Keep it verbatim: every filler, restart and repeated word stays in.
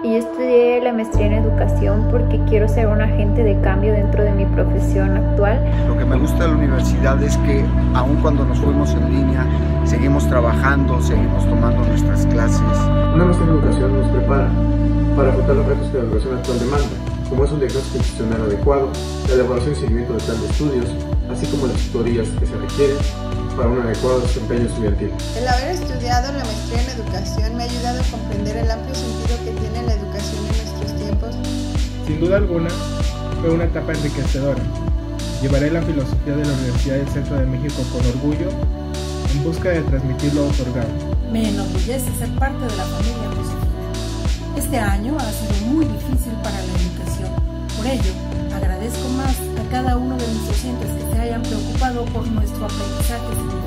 y yo estudié la maestría en educación porque quiero ser un agente de cambio dentro de mi profesión actual. Lo que me gusta de la universidad es que aun cuando nos fuimos en línea, seguimos trabajando, seguimos tomando nuestras clases. Una maestría en educación nos prepara para afrontar los retos que la educación actual demanda, como es un diagnóstico institucional adecuado, la elaboración y seguimiento de plan de estudios, así como las tutorías que se requieren para un adecuado desempeño estudiantil. El haber estudiado la maestría en educación me ha ayudado a comprender el amplio sentido que tiene la educación en nuestros tiempos. Sin duda alguna, fue una etapa enriquecedora. Llevaré la filosofía de la Universidad del Centro de México con orgullo, en busca de transmitir lo otorgado. Me enorgullece ser parte de la familia Josefina. Este año ha sido muy difícil para la educación. Por ello, agradezco más a cada uno de mis docentes que se hayan preocupado por nuestro aprendizaje.